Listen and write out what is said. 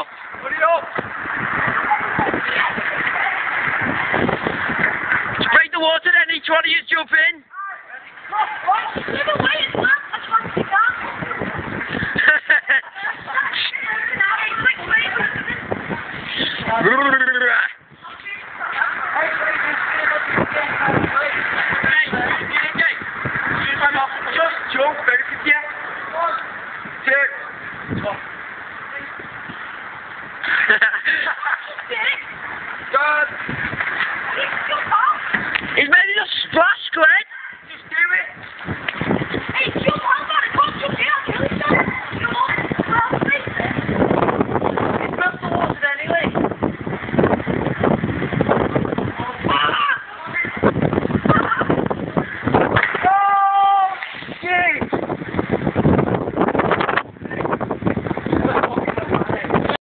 up! Hurry up! Break the water then, each one of you jump in. Never wait,